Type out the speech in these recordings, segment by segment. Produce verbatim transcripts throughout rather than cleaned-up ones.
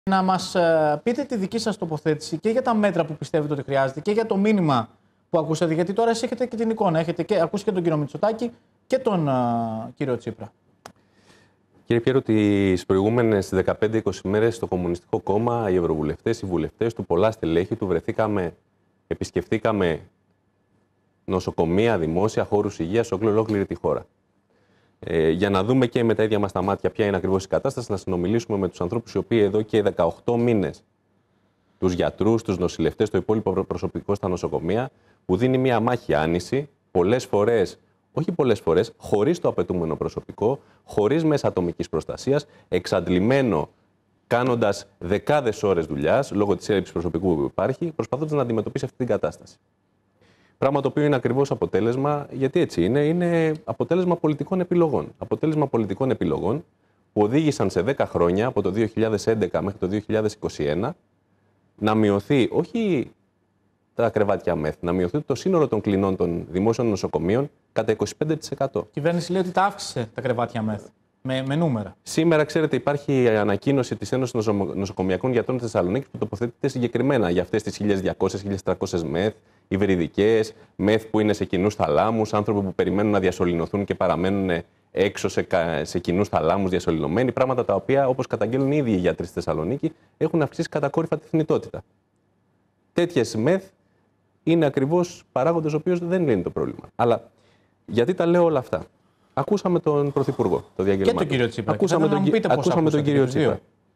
Να μας πείτε τη δική σας τοποθέτηση και για τα μέτρα που πιστεύετε ότι χρειάζεται και για το μήνυμα που ακούσατε. Γιατί τώρα εσείς έχετε και την εικόνα. Έχετε και, ακούσει και τον κύριο Μητσοτάκη και τον uh, κύριο Τσίπρα. Κύριε Πιέρο, τις προηγούμενες δεκαπέντε είκοσι μέρες στο Κομμουνιστικό Κόμμα, οι ευρωβουλευτές, οι βουλευτές του, πολλά στελέχη του, βρεθήκαμε, επισκεφτήκαμε νοσοκομεία, δημόσια, χώρους υγείας, ολόκληρη τη χώρα. Ε, για να δούμε και με τα ίδια μας τα μάτια ποια είναι ακριβώς η κατάσταση, να συνομιλήσουμε με τους ανθρώπους οι οποίοι εδώ και δεκαοκτώ μήνες, τους γιατρούς, τους νοσηλευτές, το υπόλοιπο προσωπικό στα νοσοκομεία, που δίνει μια μάχη άνηση, πολλές φορές, όχι πολλές φορές, χωρίς το απαιτούμενο προσωπικό, χωρίς μέσα ατομικής προστασίας, εξαντλημένο, κάνοντας δεκάδες ώρες δουλειάς, λόγω της έλλειψης προσωπικού που υπάρχει, προσπαθώντας να αντιμετωπίσει αυτή την κατάσταση. Πράγμα το οποίο είναι ακριβώς αποτέλεσμα, γιατί έτσι είναι, είναι αποτέλεσμα πολιτικών επιλογών. Αποτέλεσμα πολιτικών επιλογών που οδήγησαν σε δέκα χρόνια, από το δύο χιλιάδες έντεκα μέχρι το δύο χιλιάδες είκοσι ένα, να μειωθεί όχι τα κρεβάτια μεθ, να μειωθεί το σύνολο των κλινών των δημόσιων νοσοκομείων κατά είκοσι πέντε τοις εκατό. Η κυβέρνηση λέει ότι τα αύξησε τα κρεβάτια μεθ. Με, με νούμερα. Σήμερα, ξέρετε, υπάρχει η ανακοίνωση της Ένωσης Νοσοκομιακών Γιατρών της Θεσσαλονίκης που τοποθετείται συγκεκριμένα για αυτές τις χίλιες διακόσιες με χίλιες τριακόσιες μεθ, υβριδικές, μεθ που είναι σε κοινούς θαλάμους, άνθρωποι που περιμένουν να διασωληνωθούν και παραμένουν έξω σε, σε κοινούς θαλάμους διασωληνωμένοι. Πράγματα τα οποία, όπως καταγγέλνουν οι ίδιοι οι γιατροί στη Θεσσαλονίκη, έχουν αυξήσει κατακόρυφα τη θνητότητα. Τέτοιες μεθ είναι ακριβώς παράγοντες ο οποίος δεν λύνει το πρόβλημα. Αλλά γιατί τα λέω όλα αυτά. Ακούσαμε τον Πρωθυπουργό, το διαγγελματικό. Και τον κύριο Τσίπρα. Ακούσαμε τον, ακούσαμε τον κύριο Τσίπρα.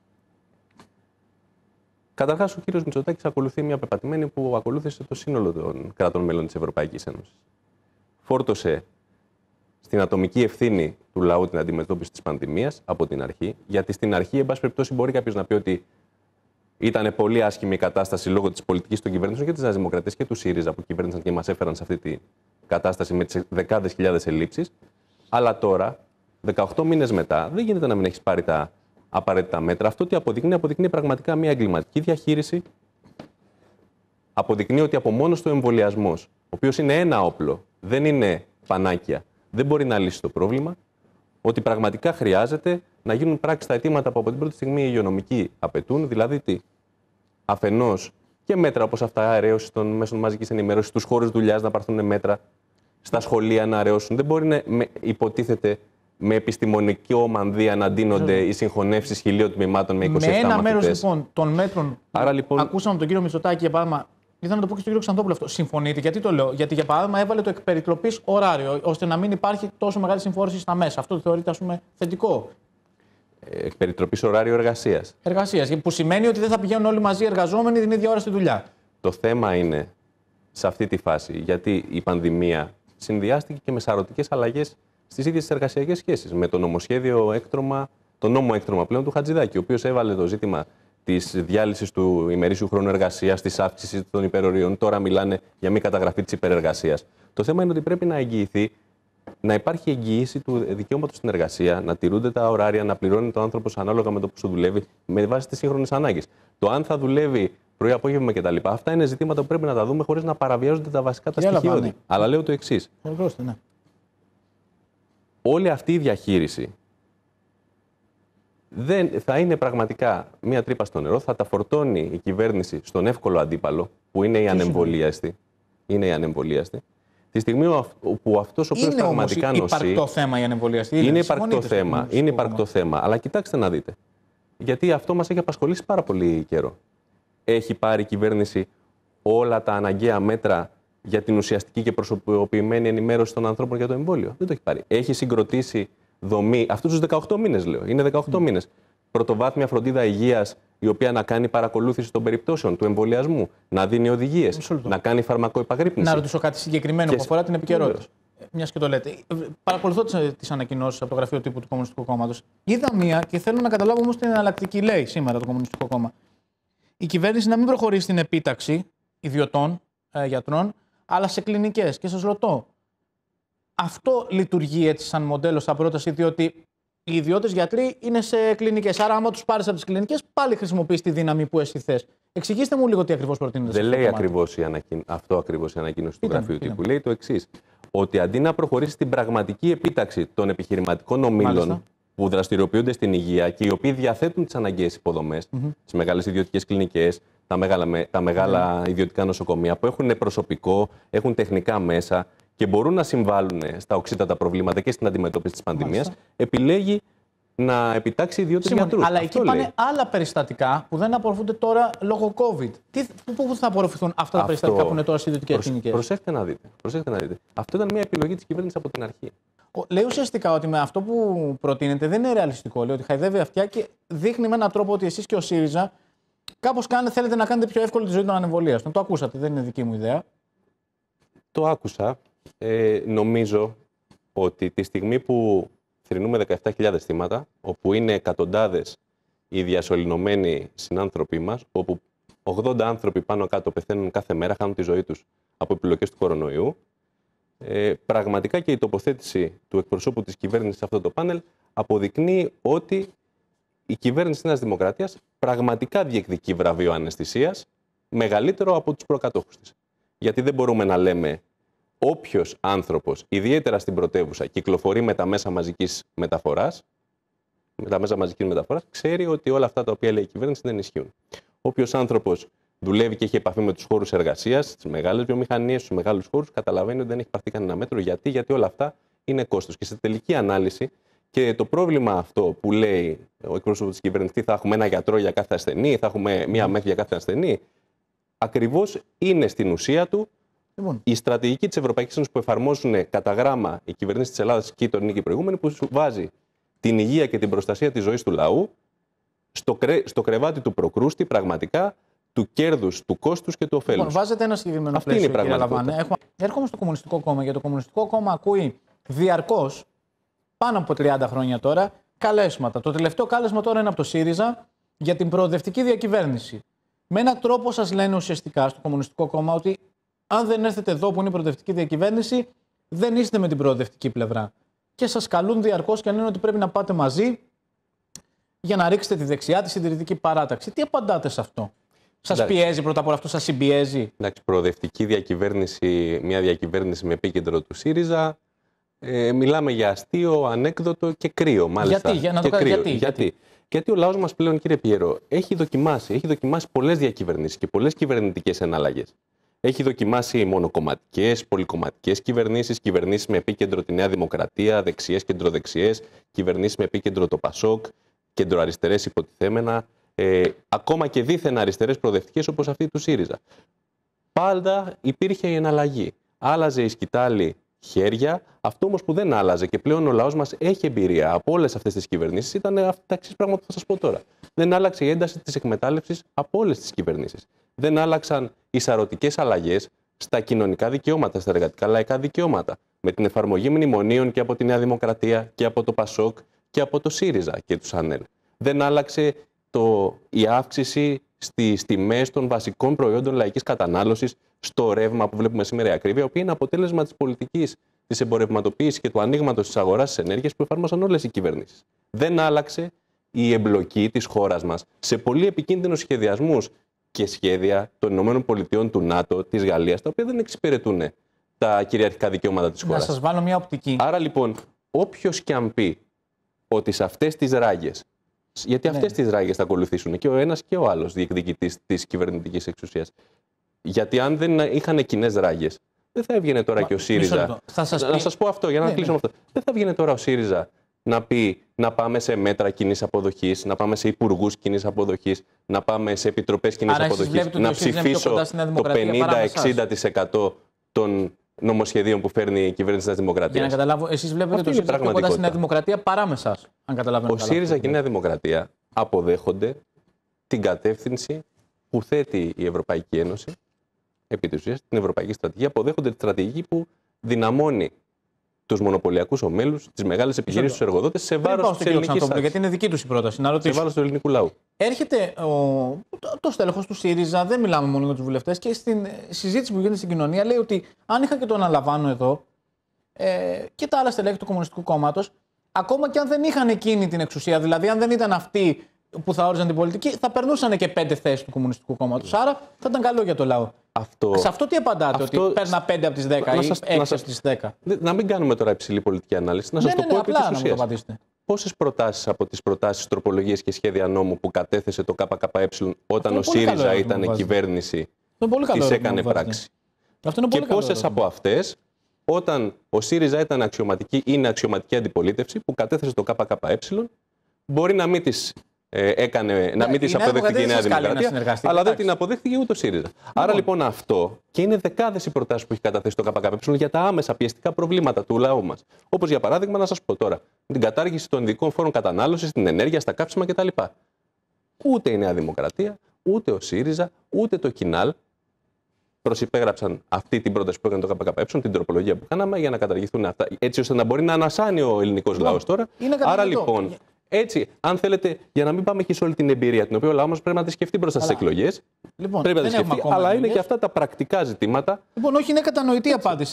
Καταρχάς, ο κύριος Μητσοτάκης ακολουθεί μια πεπατημένη που ακολούθησε το σύνολο των κρατών μέλων της Ευρωπαϊκής Ένωσης. Φόρτωσε στην ατομική ευθύνη του λαού την αντιμετώπιση της πανδημίας από την αρχή, γιατί στην αρχή, εν πάση περιπτώσει, μπορεί κάποιος να πει ότι ήταν πολύ άσχημη η κατάσταση λόγω της πολιτικής των κυβερνήσεων και της Νέας Δημοκρατίας και του ΣΥΡΙΖΑ που κυβέρνησαν και μας έφεραν σε αυτή τη κατάσταση με τις δεκάδες χιλιάδες ελλείψεις. Αλλά τώρα, δεκαοκτώ μήνες μετά, δεν γίνεται να μην έχεις πάρει τα απαραίτητα μέτρα. Αυτό τι αποδεικνύει, αποδεικνύει πραγματικά μια εγκληματική διαχείριση. Αποδεικνύει ότι από μόνος του εμβολιασμός, ο οποίος είναι ένα όπλο, δεν είναι πανάκια, δεν μπορεί να λύσει το πρόβλημα. Ότι πραγματικά χρειάζεται να γίνουν πράξεις τα αιτήματα που από την πρώτη στιγμή οι υγειονομικοί απαιτούν. Δηλαδή, τι, αφενός και μέτρα όπως αυτά αρέωσης των μέσων μαζικής ενημέρωσης, στους χώρους δουλειάς να πάρθουν μέτρα, στα σχολεία να αραιώσουν. Δεν μπορεί να με, υποτίθεται με επιστημονική ομανδία να ντύνονται οι συγχωνεύσεις χιλίων τμήματων με είκοσι επτά με ένα μαθητές. μέρος λοιπόν των μέτρων Άρα, που λοιπόν, ακούσαμε τον κύριο Μητσοτάκη, για παράδειγμα, ήθελα να το πω και στον κύριο Ξανθόπουλο αυτό. Συμφωνείτε, γιατί το λέω? Γιατί για παράδειγμα έβαλε το εκπεριτροπής ωράριο, ώστε να μην υπάρχει τόσο μεγάλη συμφόρηση στα μέσα. Αυτό θεωρείται, ας πούμε, θετικό. Εκπεριτροπής ωράριο εργασίας. Εργασίας, που σημαίνει ότι δεν θα πηγαίνουν όλοι μαζί εργαζόμενοι την ίδια ώρα στη δουλειά. Το θέμα είναι σε αυτή τη φάση, γιατί η πανδημία συνδυάστηκε και με σαρωτικές αλλαγές στις ίδιες τις εργασιακές σχέσεις. Με το νομοσχέδιο έκτρωμα, το νόμο έκτρωμα πλέον του Χατζηδάκη, ο οποίος έβαλε το ζήτημα της διάλυσης του ημερήσιου χρόνου εργασίας, της αύξησης των υπερορίων. Τώρα μιλάνε για μη καταγραφή της υπερεργασίας. Το θέμα είναι ότι πρέπει να εγγυηθεί, να υπάρχει εγγύηση του δικαιώματος στην εργασία, να τηρούνται τα ωράρια, να πληρώνει το άνθρωπος ανάλογα με το πόσο δουλεύει, με βάση τις σύγχρονες ανάγκες. Το αν θα δουλεύει πρωί, απόγευμα κτλ. Αυτά είναι ζητήματα που πρέπει να τα δούμε χωρίς να παραβιάζονται τα βασικά τα στοιχειώδη. Αλλά λέω το εξής. Ναι. Όλη αυτή η διαχείριση δεν θα είναι πραγματικά μία τρύπα στο νερό, θα τα φορτώνει η κυβέρνηση στον εύκολο αντίπαλο, που είναι η ανεμβολίαστη. Είναι η ανεμβολίαστη. Τη στιγμή που αυτός ο οποίος πραγματικά νοσεί. Είναι υπαρκτό θέμα η ανεμβολίαστη. Είναι υπαρκτό θέμα. Είναι υπαρκτό θέμα. Αλλά κοιτάξτε να δείτε. Γιατί αυτό μας έχει απασχολήσει πάρα πολύ καιρό. Έχει πάρει η κυβέρνηση όλα τα αναγκαία μέτρα για την ουσιαστική και προσωποποιημένη ενημέρωση των ανθρώπων για το εμβόλιο? Δεν το έχει πάρει. Έχει συγκροτήσει δομή, αυτούς τους δεκαοκτώ μήνες λέω, είναι δεκαοκτώ mm. μήνες, πρωτοβάθμια φροντίδα υγείας, η οποία να κάνει παρακολούθηση των περιπτώσεων του εμβολιασμού, να δίνει οδηγίες, να κάνει φαρμακοεπαγρύπνηση. Να ρωτήσω κάτι συγκεκριμένο και που αφορά την επικαιρότητα. Μια και το λέτε. Παρακολουθώ τις ανακοινώσεις από το γραφείο τύπου του Κομμουνιστικού Κόμματος. Είδα μία και θέλω να καταλάβω όμως την εναλλακτική. Λέει σήμερα το Κομμουνιστικό Κόμμα. Η κυβέρνηση να μην προχωρήσει στην επίταξη ιδιωτών ε, γιατρών, αλλά σε κλινικές. Και σας ρωτώ, αυτό λειτουργεί έτσι σαν μοντέλο στα πρόταση, διότι οι ιδιώτες γιατροί είναι σε κλινικές. Άρα, άμα τους πάρεις από τις κλινικές, πάλι χρησιμοποιείς τη δύναμη που εσύ θες. Εξηγήστε μου λίγο τι ακριβώς προτείνετε. Δεν λέει ακριβώς η ανακοιν... αυτό ακριβώς η ανακοίνωση του γραφείου τύπου. Λέει το εξής. Ότι αντί να προχωρήσει στην πραγματική επίταξη των επιχειρηματικών ομίλων, που δραστηριοποιούνται στην υγεία και οι οποίοι διαθέτουν τις αναγκαίες υποδομές, mm-hmm. τις μεγάλες ιδιωτικές κλινικές, τα μεγάλα, τα μεγάλα mm-hmm. ιδιωτικά νοσοκομεία, που έχουν προσωπικό, έχουν τεχνικά μέσα και μπορούν να συμβάλλουν στα οξύτατα προβλήματα και στην αντιμετώπιση της πανδημίας, επιλέγει να επιτάξει ιδιώτες γιατρούς. Αλλά αυτό εκεί λέει. Πάνε άλλα περιστατικά που δεν απορροφούνται τώρα λόγω COVID. Τι, πού θα απορροφηθούν αυτά τα αυτό... περιστατικά που είναι τώρα στις ιδιωτικές Προσ... κλινικές? Προσέξτε να δείτε. Προσέξτε να δείτε. Αυτό ήταν μια επιλογή της κυβέρνησης από την αρχή. Λέει ουσιαστικά ότι με αυτό που προτείνεται δεν είναι ρεαλιστικό. Λέει ότι χαϊδεύει αυτιά και δείχνει με έναν τρόπο ότι εσείς και ο ΣΥΡΙΖΑ κάπως θέλετε να κάνετε πιο εύκολη τη ζωή των ανεμβολίαστων. Το ακούσατε, δεν είναι δική μου ιδέα. Το άκουσα. Ε, νομίζω ότι τη στιγμή που θρηνούμε δεκαεπτά χιλιάδες θύματα, όπου είναι εκατοντάδες οι διασωληνωμένοι συνάνθρωποι μας, όπου ογδόντα άνθρωποι πάνω κάτω πεθαίνουν κάθε μέρα, χάνουν τη ζωή τους από επιλογές του κορονοϊού, ε, πραγματικά και η τοποθέτηση του εκπροσώπου της κυβέρνησης σε αυτό το πάνελ αποδεικνύει ότι η κυβέρνηση της Νέας Δημοκρατίας πραγματικά διεκδικεί βραβείο αναισθησίας μεγαλύτερο από τους προκατόχους της. Γιατί δεν μπορούμε να λέμε όποιος άνθρωπος, ιδιαίτερα στην πρωτεύουσα, κυκλοφορεί με τα μέσα μαζικής μεταφοράς, με τα μέσα μαζικής μεταφοράς, ξέρει ότι όλα αυτά τα οποία λέει η κυβέρνηση δεν ισχύουν. Όποιος άνθρωπος δουλεύει και έχει επαφή με τους χώρους εργασίας, στις μεγάλες βιομηχανίες, στους μεγάλους χώρους, καταλαβαίνει ότι δεν έχει πάρθει κανένα μέτρο. Γιατί? Γιατί όλα αυτά είναι κόστος. Και σε τελική ανάλυση, και το πρόβλημα αυτό που λέει ο εκπρόσωπος της κυβέρνησης, θα έχουμε ένα γιατρό για κάθε ασθενή, θα έχουμε μία μέθη για κάθε ασθενή, ακριβώς είναι στην ουσία του λοιπόν η στρατηγική της Ευρωπαϊκής Ένωσης που εφαρμόζουν κατά γράμμα οι κυβερνήσεις της Ελλάδας και η τωρινή και η προηγούμενη, που βάζει την υγεία και την προστασία της ζωής του λαού στο, κρε... στο κρεβάτι του προκρούστη, πραγματικά, του κέρδους, του κόστους και του ωφέλους. Λοιπόν, βάζετε ένα συγκεκριμένο Αυτή πλαίσιο, είναι η πραγματικότητα. Έχω... Έρχομαι στο Κομμουνιστικό Κόμμα, γιατί το Κομμουνιστικό Κόμμα ακούει διαρκώς, πάνω από τριάντα χρόνια τώρα, καλέσματα. Το τελευταίο κάλεσμα τώρα είναι από το ΣΥΡΙΖΑ για την προοδευτική διακυβέρνηση. Με έναν τρόπο σας λένε ουσιαστικά στο Κομμουνιστικό Κόμμα ότι αν δεν έρθετε εδώ που είναι η προοδευτική διακυβέρνηση, δεν είστε με την προοδευτική πλευρά. Και σας καλούν διαρκώς και λένε ότι πρέπει να πάτε μαζί για να ρίξετε τη δεξιά, τη συντηρητική παράταξη. Τι απαντάτε σε αυτό? Σας πιέζει πρώτα απ' όλα αυτό, σας συμπιέζει? Εντάξει, προοδευτική διακυβέρνηση, μια διακυβέρνηση με επίκεντρο του ΣΥΡΙΖΑ. Ε, μιλάμε για αστείο, ανέκδοτο και κρύο, μάλιστα. Γιατί, για να το και κρύο. γιατί, γιατί. γιατί. Γιατί ο λαός μας πλέον, κύριε Πιέρο, έχει δοκιμάσει, έχει δοκιμάσει πολλές διακυβερνήσεις και πολλές κυβερνητικές εναλλαγές. Έχει δοκιμάσει μονοκομματικές, πολυκομματικές κυβερνήσεις, κυβερνήσεις με επίκεντρο τη Νέα Δημοκρατία, δεξιές, κεντροδεξιές, κυβερνήσεις με επίκεντρο το ΠΑΣΟΚ, κεντροαριστερές υποτιθέμενα, ε, ακόμα και δίθεν αριστερές προοδευτικές όπως αυτή του ΣΥΡΙΖΑ. Πάντα υπήρχε η εναλλαγή. Άλλαζε η σκητάλη χέρια. Αυτό όμως που δεν άλλαζε και πλέον ο λαός μας έχει εμπειρία από όλες αυτές τις κυβερνήσεις ήταν αυτά τα εξής πράγματα που θα σας πω τώρα. Δεν άλλαξε η ένταση της εκμετάλλευσης από όλες τις κυβερνήσεις. Δεν άλλαξαν οι σαρωτικές αλλαγές στα κοινωνικά δικαιώματα, στα εργατικά λαϊκά δικαιώματα. Με την εφαρμογή μνημονίων και από τη Νέα Δημοκρατία και από το ΠΑΣΟΚ και από το ΣΥΡΙΖΑ και τους ΑΝΕΛ. Δεν άλλαξε το, η αύξηση στις τιμές των βασικών προϊόντων λαϊκής κατανάλωσης, στο ρεύμα που βλέπουμε σήμερα η ακρίβεια, η οποία είναι αποτέλεσμα της πολιτικής της εμπορευματοποίησης και του ανοίγματος της αγοράς της ενέργειας που εφάρμοσαν όλες οι κυβερνήσεις. Δεν άλλαξε η εμπλοκή της χώρας μας σε πολύ επικίνδυνους σχεδιασμούς και σχέδια των ΗΠΑ, του ΝΑΤΟ, της Γαλλίας, τα οποία δεν εξυπηρετούν τα κυριαρχικά δικαιώματα της χώρας. Να σας βάλω μια οπτική. Άρα λοιπόν, όποιος και αν πει ότι σε αυτές τις ράγες, γιατί αυτές ναι. τις ράγες θα ακολουθήσουν και ο ένας και ο άλλος διεκδικητής της κυβερνητικής εξουσίας. Γιατί αν δεν είχαν κοινές ράγες, δεν θα έβγαινε τώρα Μα, και ο ΣΥΡΙΖΑ. Θα σας να πει... σας πω αυτό, για να ναι, κλείσω ναι. με αυτό. Δεν θα έβγαινε τώρα ο ΣΥΡΙΖΑ να πει να πάμε σε μέτρα κοινής αποδοχής, να πάμε σε υπουργούς κοινής αποδοχής, να πάμε σε επιτροπές κοινής αποδοχής, να ψηφίσω το πενήντα με εξήντα τοις εκατό των νομοσχεδίων που φέρνει η κυβέρνηση της Δημοκρατίας. Για να καταλάβω, εσείς βλέπετε το ΣΥΡΙΖΑ πιο κοντά στη Νέα Δημοκρατία παρά με εσάς, αν καταλαβαίνω. Ο ΣΥΡΙΖΑ και η Νέα Δημοκρατία αποδέχονται την κατεύθυνση που θέτει η Ευρωπαϊκή Ένωση, επί της ουσίας, την Ευρωπαϊκή Στρατηγική, αποδέχονται τη στρατηγική που δυναμώνει τους μονοπωλιακούς ομίλους, τις μεγάλες επιχειρήσεις, τους εργοδότες, σε βάρος της ελληνικής τάξης. Γιατί είναι δική τους η πρόταση. Να σε βάρος του ελληνικού λαού. Έρχεται ο... το, το στέλεχος του ΣΥΡΙΖΑ, δεν μιλάμε μόνο για τους βουλευτές, και στην συζήτηση που γίνεται στην κοινωνία λέει ότι αν είχα και τον αναλαμβάνω εδώ ε, και τα άλλα στελέχη του Κομμουνιστικού Κόμματος, ακόμα και αν δεν είχαν εκείνη την εξουσία, δηλαδή αν δεν ήταν αυτοί που θα όριζαν την πολιτική, θα περνούσαν και πέντε θέσεις του Κομμουνιστικού Κόμματος. Άρα θα ήταν καλό για το λαό. Αυτό... Σε αυτό τι απαντάτε, αυτό... ότι παίρνα πέντε από τις δέκα ή έξι από τις δέκα? Να μην κάνουμε τώρα υψηλή πολιτική ανάλυση. Να σας ναι, το ναι, πω ναι, επί της ουσίας. πόσες προτάσεις από τις προτάσεις, τροπολογίες και σχέδια νόμου που κατέθεσε το ΚΚΕ όταν ο ΣΥΡΙΖΑ ήταν κυβέρνηση τις έκανε πράξη? Και πόσες από αυτές όταν ο ΣΥΡΙΖΑ ήταν αξιωματική, είναι αξιωματική αντιπολίτευση που κατέθεσε το ΚΚΕ, μπορεί να μην τις ε, έκανε, να μην τις αποδέχτηκε η Νέα Δημοκρατία, αλλά δεν την αποδέχτηκε ούτε ο ΣΥΡΙΖΑ. Λοιπόν. Άρα λοιπόν αυτό, και είναι δεκάδες οι προτάσεις που έχει καταθέσει το ΚΚΕ για τα άμεσα πιεστικά προβλήματα του λαού μας. Όπως για παράδειγμα, να σας πω τώρα, την κατάργηση των ειδικών φόρων κατανάλωσης, στην ενέργεια, στα κάψιμα κτλ. Ούτε η Νέα Δημοκρατία, ούτε ο ΣΥΡΙΖΑ, ούτε το ΚΙΝΑΛ προσυπέγραψαν αυτή την πρόταση που έκανε το ΚΚΕ, την τροπολογία που κάναμε, για να καταργηθούν αυτά, έτσι ώστε να μπορεί να ανασάνει ο ελληνικός λαός τώρα. Άρα λοιπόν, έτσι, αν θέλετε, για να μην πάμε και σε όλη την εμπειρία, την οποία ο λαός μας πρέπει να τη σκεφτεί μπροστά στις εκλογές. Λοιπόν, πρέπει να τη σκεφτεί, αλλά είναι και αυτά τα πρακτικά ζητήματα. Λοιπόν, όχι, είναι κατανοητή απάντηση.